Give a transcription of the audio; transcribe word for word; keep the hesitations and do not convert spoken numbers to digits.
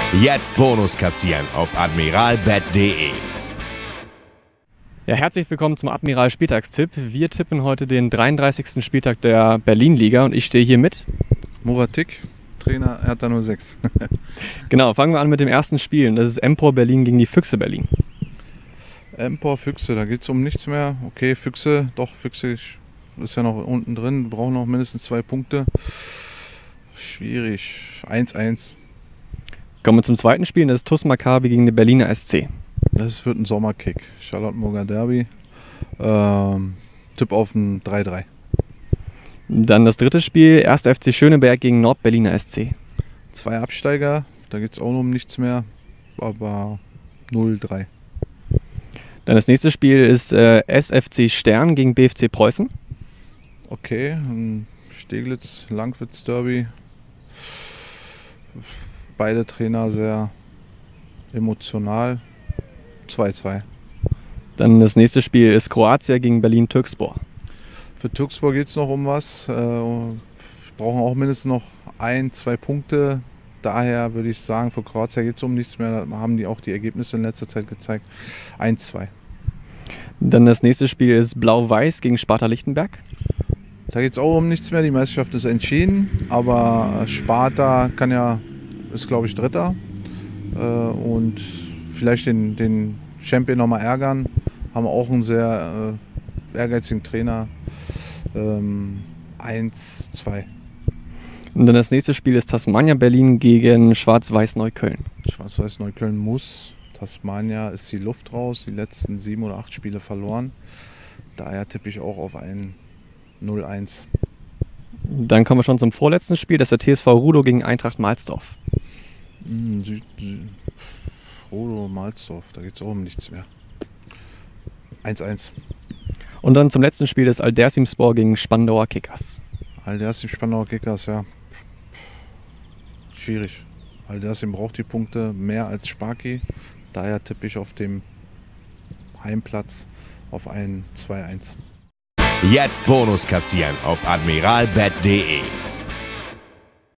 Jetzt Bonus kassieren auf admiralbet punkt de. Ja, herzlich willkommen zum Admiral Spieltagstipp. Wir tippen heute den dreiunddreißigsten Spieltag der Berlin-Liga und ich stehe hier mit Murat Tick, Trainer Hertha null sechs. Genau, fangen wir an mit dem ersten Spiel. Das ist Empor Berlin gegen die Füchse Berlin. Empor Füchse, da geht es um nichts mehr. Okay, Füchse, doch, Füchse ist ja noch unten drin. Wir brauchen noch mindestens zwei Punkte. Schwierig. eins eins. Kommen wir zum zweiten Spiel. Das ist TuS Maccabi gegen die Berliner S C. Das wird ein Sommerkick. Charlottenburger Derby. Ähm, Tipp auf ein drei drei. Dann das dritte Spiel. erster F C Schöneberg gegen Nord-Berliner S C. Zwei Absteiger, da geht es auch noch um nichts mehr. Aber null drei. Dann das nächste Spiel ist äh, S F C Stern gegen B F C Preußen. Okay, ein Steglitz-Langwitz-Derby. Beide Trainer sehr emotional. zwei zwei. Dann das nächste Spiel ist Kroatia gegen Berlin-Türkspor. Für Türkspor geht es noch um was. Wir brauchen auch mindestens noch ein, zwei Punkte. Daher würde ich sagen, für Kroatia geht es um nichts mehr. Da haben die auch die Ergebnisse in letzter Zeit gezeigt. eins zwei. Dann das nächste Spiel ist Blau-Weiß gegen Sparta Lichtenberg. Da geht es auch um nichts mehr. Die Meisterschaft ist entschieden. Aber Sparta kann ja, ist glaube ich Dritter. Und vielleicht den, den Champion nochmal ärgern. Haben auch einen sehr äh, ehrgeizigen Trainer. Ähm, eins zwei. Und dann das nächste Spiel ist Tasmania Berlin gegen Schwarz-Weiß Neukölln. Schwarz-Weiß Neukölln muss. Tasmania ist die Luft raus. Die letzten sieben oder acht Spiele verloren. Daher tippe ich auch auf ein null eins. Dann kommen wir schon zum vorletzten Spiel. Das ist der T S V Rudow gegen Eintracht Mahlsdorf. Hm, Süd, Süd, Rudow, Mahlsdorf, da geht es auch um nichts mehr. eins eins. Und dann zum letzten Spiel ist Aldersimspor gegen Spandauer Kickers. Aldersim Spandauer Kickers, ja. Schwierig. Aldersim braucht die Punkte mehr als Sparky. Daher tippe ich auf dem Heimplatz auf ein zwei eins. Jetzt Bonus kassieren auf admiralbet punkt de.